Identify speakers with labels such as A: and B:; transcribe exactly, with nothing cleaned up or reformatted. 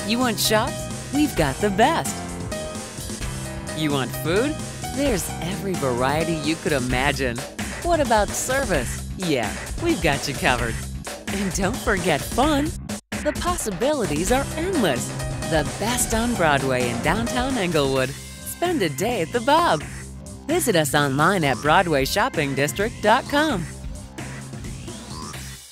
A: You want shops? We've got the best. You want food? There's every variety you could imagine. What about service? Yeah, we've got you covered. And don't forget fun. The possibilities are endless. The best on Broadway in downtown Englewood. Spend a day at the Bob. Visit us online at broadway shopping district dot com.